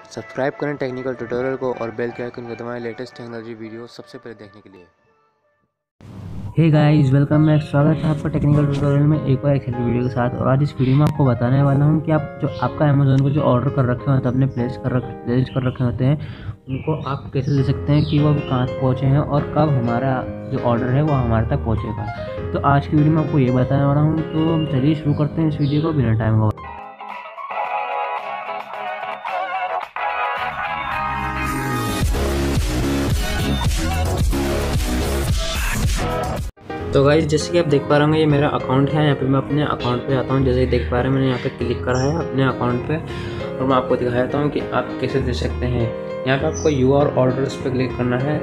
Subscribe करें technical tutorial को और बेल के आइकन को दबाएं लेटेस्ट टेक्नोलॉजी वीडियो सबसे पहले देखने के लिए। Hey guys, welcome back. स्वागत है आपका टेक्निकल ट्यूटोरियल में एक और एक्सेल वीडियो के साथ। और आज इस वीडियो में आपको बताने वाला हूं कि आप जो आपका अमेज़न को जो ऑर्डर कर रखे होते हैं, अपने प्लेस कर रखे होते हैं, उनको आप कैसे दे सकते हैं कि वो कहाँ पहुँचे हैं और कब हमारा जो ऑर्डर है वो हमारे तक पहुँचेगा। तो आज की वीडियो में आपको ये बताने वाला हूँ। तो चलिए शुरू करते हैं इस वीडियो को बिना टाइम हो। तो गाइस, जैसे कि आप देख पा रहे होंगे, ये मेरा अकाउंट है। यहाँ पे मैं अपने अकाउंट पे आता हूँ। जैसे कि देख पा रहे हैं, मैंने यहाँ पे क्लिक करा है अपने अकाउंट पे और मैं आपको दिखाता हूँ कि आप कैसे दे सकते हैं। यहाँ पे आपको यू आर ऑर्डर्स पे क्लिक करना है।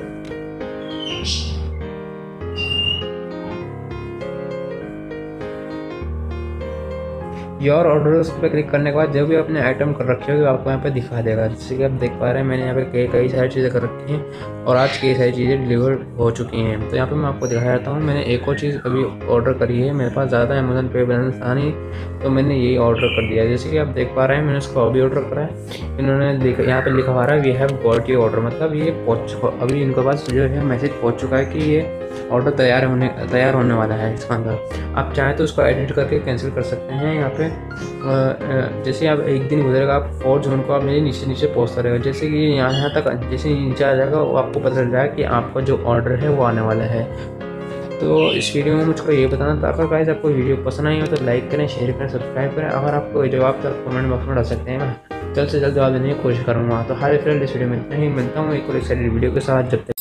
योर ऑर्डर्स पे क्लिक करने के बाद जो भी आपने आइटम कर रखे होगी आपको यहाँ पे दिखा देगा। जैसे कि आप देख पा रहे हैं, मैंने यहाँ पे कई सारी चीज़ें कर रखी हैं और आज कई सारी चीज़ें डिलीवर हो चुकी हैं। तो यहाँ पे मैं आपको दिखा देता हूँ। मैंने एक और चीज़ अभी ऑर्डर करी है। मेरे पास ज़्यादा अमेज़न पे बैलेंस था नहीं, तो मैंने यही ऑर्डर कर दिया। जैसे कि आप देख पा रहे हैं, मैंने उसको अभी ऑर्डर करा है। इन्होंने यहाँ पर लिखा हुआ है we have got your order, मतलब ये अभी इनके पास जो है मैसेज पहुँच चुका है कि ये ऑर्डर तैयार होने वाला है। इसका अंदर आप चाहें तो उसको एडिट करके कैंसिल कर सकते हैं। यहाँ पे जैसे आप एक दिन गुजरेगा, आप और जोन को आप मेरे नीचे पहुँचता रहेगा। जैसे कि यहाँ तक जैसे नीचे आ जाएगा, वो आपको पता चल जाएगा कि आपका जो ऑर्डर है वो आने वाला है। तो इस वीडियो में मुझको ये बताना था। अगर गाइस आपको वीडियो पसंद आई हो तो लाइक करें, शेयर करें, सब्सक्राइब करें। अगर आपको जवाब तो कमेंट बॉक्स में डाल सकते हैं। मैं जल्द से जल्द जवाब देने की कोशिश करूँगा। तो हाय फ्रेंड, इस वीडियो में इतना ही। मिलता हूँ एक और एक्साइटेड वीडियो के साथ। जब तक